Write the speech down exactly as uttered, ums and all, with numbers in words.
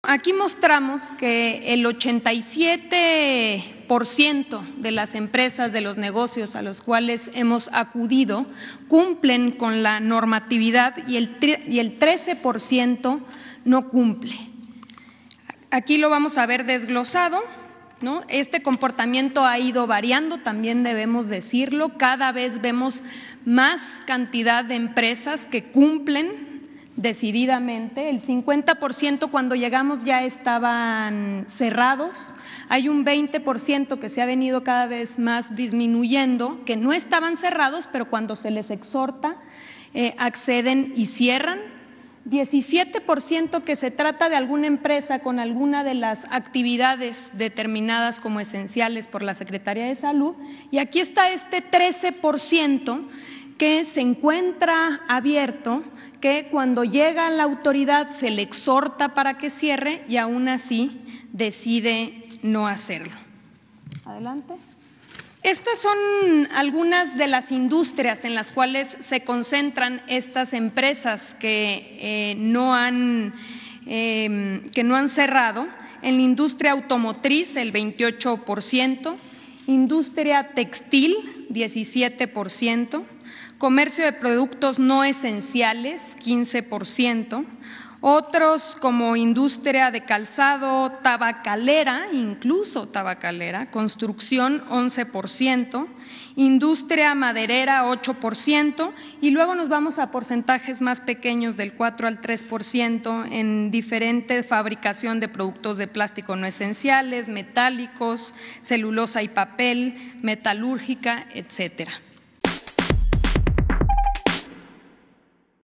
aquí mostramos que el ochenta y siete por ciento de las empresas, de los negocios a los cuales hemos acudido, cumplen con la normatividad y el, y el trece por ciento no cumple. Aquí lo vamos a ver desglosado, ¿no? Este comportamiento ha ido variando, también debemos decirlo, cada vez vemos más cantidad de empresas que cumplen decididamente. El cincuenta por ciento cuando llegamos ya estaban cerrados, hay un veinte por ciento que se ha venido cada vez más disminuyendo, que no estaban cerrados, pero cuando se les exhorta eh, acceden y cierran. diecisiete por ciento que se trata de alguna empresa con alguna de las actividades determinadas como esenciales por la Secretaría de Salud, y aquí está este trece por ciento que se encuentra abierto, que cuando llega la autoridad se le exhorta para que cierre y aún así decide no hacerlo. Adelante. Estas son algunas de las industrias en las cuales se concentran estas empresas que, eh, no, han, eh, que no han cerrado. En la industria automotriz, el veintiocho por ciento, industria textil, diecisiete por ciento, comercio de productos no esenciales, quince por ciento, otros como industria de calzado, tabacalera, incluso tabacalera, construcción once por ciento, industria maderera ocho por ciento y luego nos vamos a porcentajes más pequeños del cuatro al tres por ciento en diferente fabricación de productos de plástico no esenciales, metálicos, celulosa y papel, metalúrgica, etcétera.